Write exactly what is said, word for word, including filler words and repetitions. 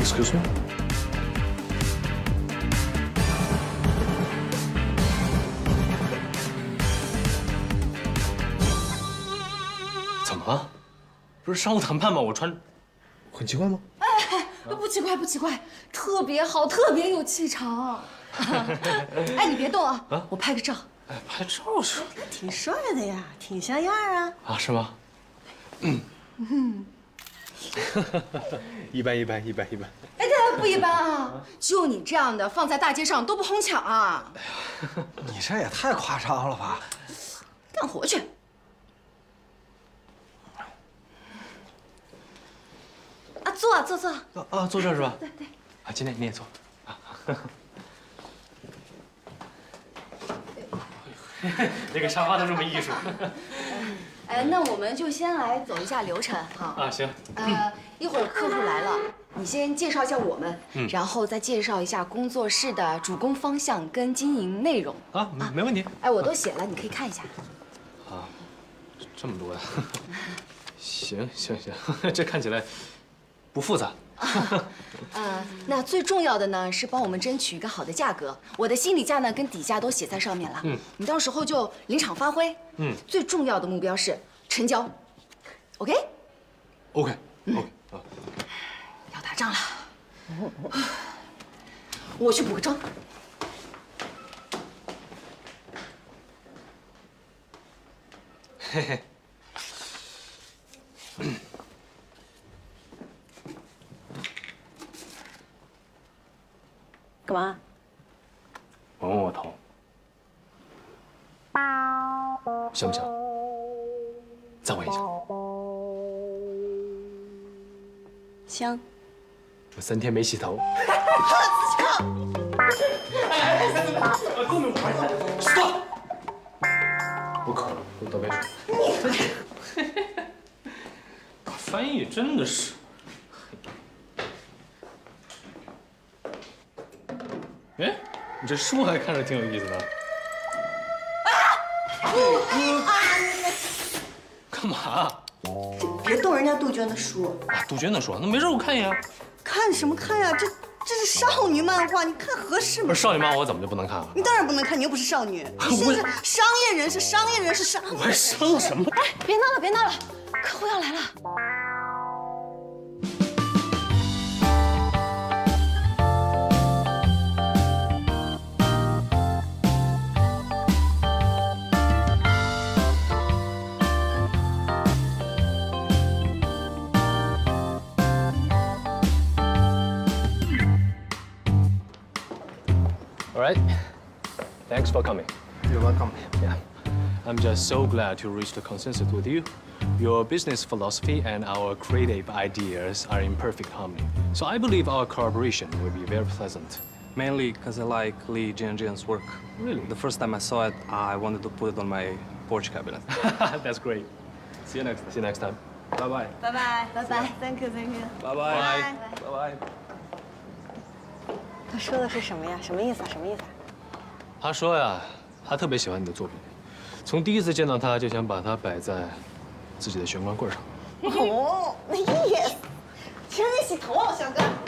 Excuse me。怎么了？不是商务谈判吗？我穿，很奇怪吗？ 哎，不奇怪，不奇怪，特别好，特别有气场。哎，你别动啊，啊我拍个照。 哎，拍照是？ 他挺帅的呀，挺像样啊。 啊，是吗？嗯。嗯。一般一般一般一般。 哎，这不一般啊！就你这样的，放在大街上都不哄抢啊！哎呀，你这也太夸张了吧！ 干活去。啊，坐啊坐坐。啊啊，坐这是吧？ 对对。 啊，今天你也坐。啊。这个沙发都这么艺术。 哎，那我们就先来走一下流程哈。 啊，行。 呃，一会儿客户来了，你先介绍一下我们，嗯，然后再介绍一下工作室的主攻方向跟经营内容。 啊，没问题。 哎，我都写了，你可以看一下。 啊，这么多呀？行行行，这看起来不复杂。 呃，那最重要的呢是帮我们争取一个好的价格。我的心理价呢跟底价都写在上面了。嗯，你到时候就临场发挥。嗯，最重要的目标是成交。OK？OK。OK。啊。要打仗了，我去补个妆。 嘿嘿。 干嘛？ 闻闻我头，香不香？再闻一下。 香。 我三天没洗头。都没玩呢。Stop！ 我渴了，给我倒杯水。翻译真的是。哎，你这书还看着挺有意思的。干嘛？ 别动人家杜鹃的书。 啊，杜鹃的书，那没事，我看一眼。 看什么看呀？这这是少女漫画，你看合适吗？ 不是少女漫画，我怎么就不能看了？ 你当然不能看，你又不是少女，你现在是商业人士，商业人士商。 我还商什么？ 哎，别闹了，别闹了，客户要来了。 All right. Thanks for coming. You're welcome. Yeah. I'm just so glad to reach the consensus with you. Your business philosophy and our creative ideas are in perfect harmony. So I believe our collaboration will be very pleasant. Mainly because I like Li Jianjian's work. Really? The first time I saw it, I wanted to put it on my porch cabinet. That's great. See you next time. See you next time. Bye bye. Bye bye. Bye bye. Thank you. Thank you. Bye bye. Bye bye. 他说的是什么呀？什么意思啊？什么意思啊？ 他说呀，他特别喜欢你的作品，从第一次见到他就想把它摆在自己的玄关柜上。 哦，那意思。请你洗头啊，小哥。